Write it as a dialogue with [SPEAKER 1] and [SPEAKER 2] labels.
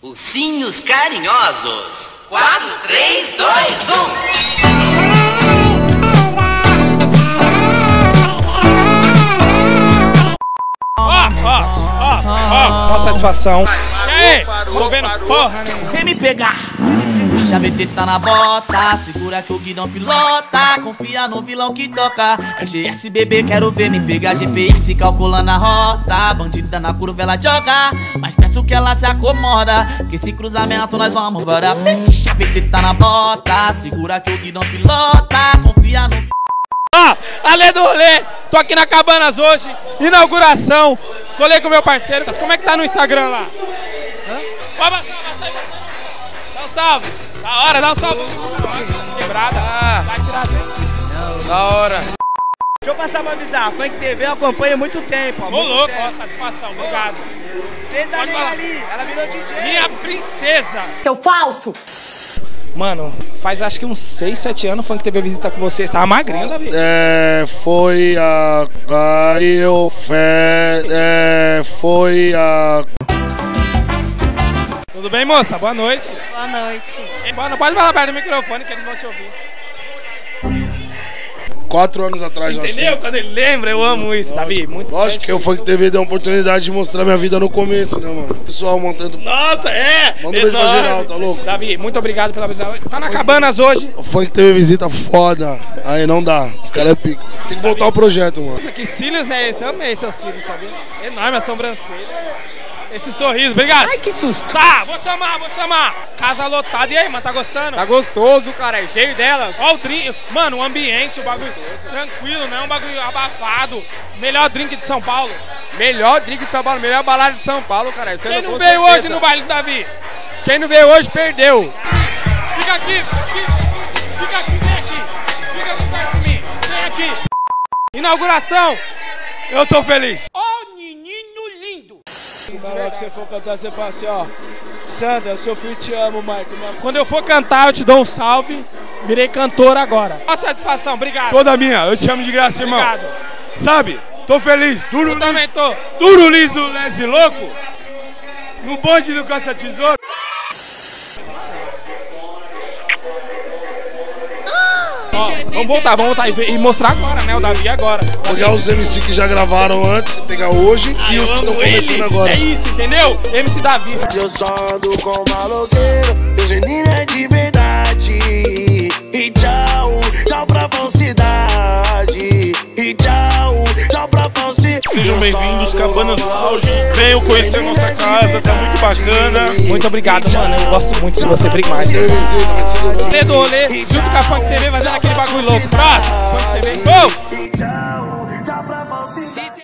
[SPEAKER 1] Ursinhos carinhosos. 4, 3, 2,
[SPEAKER 2] 1. Ó, satisfação. E aí? Tô vendo porra, né?
[SPEAKER 3] Vem me pegar. O chavete tá na bota, segura que o guidão pilota. Confia no vilão que toca. GS bebê, quero ver me pegar. GPS calculando a rota. Bandida na curva ela joga, mas peço que ela se acomoda, que esse cruzamento nós vamos bora. Chavete tá na bota, segura que o guidão pilota. Confia no...
[SPEAKER 2] Ó, além do rolê, tô aqui na Cabanas hoje, inauguração. Colei com meu parceiro. Como é que tá no Instagram lá? Pode passar aí. Dá um salve. Da hora, dá um salve. Quebrada. Vai tirar bem.
[SPEAKER 4] Da hora.
[SPEAKER 5] Deixa eu passar pra avisar, Funk TV eu acompanho há muito tempo.
[SPEAKER 2] Ô louco, ó, satisfação, obrigado.
[SPEAKER 5] Desde a nega ali, ela virou DJ.
[SPEAKER 2] Minha princesa.
[SPEAKER 3] Seu falso.
[SPEAKER 2] Mano, faz acho que uns 6, 7 anos o Funk TV visita com vocês. Tava magrinho, Davi.
[SPEAKER 4] Foi a... foi a...
[SPEAKER 2] Tudo bem, moça? Boa noite.
[SPEAKER 6] Boa noite.
[SPEAKER 2] Não pode falar perto do microfone que eles vão te ouvir.
[SPEAKER 4] 4 anos atrás,
[SPEAKER 2] entendeu?
[SPEAKER 4] Assim.
[SPEAKER 2] Quando ele lembra, eu amo isso, Davi. Muito
[SPEAKER 4] lógico que o Funk TV deu a oportunidade de mostrar minha vida no começo, né, mano? O pessoal montando...
[SPEAKER 2] Nossa, é!
[SPEAKER 4] Manda um beijo pra geral, tá louco?
[SPEAKER 2] Davi, muito obrigado pela visão. Tá na Cabanas hoje.
[SPEAKER 4] O Funk TV visita foda. Aí não dá. Os caras é pico. Tem que voltar ao projeto, mano.
[SPEAKER 2] Nossa, que cílios é esse? Eu amei seus cílios, sabia? Enorme a sobrancelha. Esse sorriso, obrigado.
[SPEAKER 6] Ai, que susto.
[SPEAKER 2] Tá, vou chamar. Casa lotada. E aí, mano, tá gostando?
[SPEAKER 7] Tá gostoso, cara, é cheio delas.
[SPEAKER 2] Ó o drink. Mano, o ambiente, o bagulho tranquilo, não é um bagulho abafado. Melhor drink de São Paulo.
[SPEAKER 7] Melhor drink de São Paulo, melhor balada de São Paulo, cara.
[SPEAKER 2] Quem não veio hoje no baile do Davi?
[SPEAKER 7] Quem não veio hoje, perdeu.
[SPEAKER 2] Fica aqui, vem aqui. Fica aqui perto de mim, vem aqui. Inauguração, eu tô feliz. Ó, menino lindo.
[SPEAKER 5] Na hora que você for cantar, você fala assim, ó. Sandra, seu filho te amo, Marco.
[SPEAKER 2] Quando eu for cantar, eu te dou um salve. Virei cantor agora. Ó, satisfação, obrigado.
[SPEAKER 8] Toda minha, eu te chamo de graça, irmão.
[SPEAKER 2] Obrigado.
[SPEAKER 8] Sabe? Tô feliz. Duro,
[SPEAKER 2] eu também tô.
[SPEAKER 8] Duro, liso, lese, louco. No bonde do caça-tesouro.
[SPEAKER 2] Ó, vamos voltar e mostrar agora, né? O Davi agora.
[SPEAKER 4] Pegar os MC que já gravaram antes, pegar hoje e os que estão começando agora.
[SPEAKER 2] É isso, entendeu? MC Davi.
[SPEAKER 9] Eu só ando com maloqueiro, meu geninho é de verdade. E tchau pra falsidade. E tchau pra falsidade.
[SPEAKER 8] Sejam bem-vindos, Cabanas Lounge. Venham conhecer nossa casa, tá muito bacana.
[SPEAKER 2] Muito obrigado, mano. Eu gosto muito de você, brincar mais. Rolê do rolê, junto com a Funk TV, fazendo aquele bagulho louco. Pronto, Funk TV, go!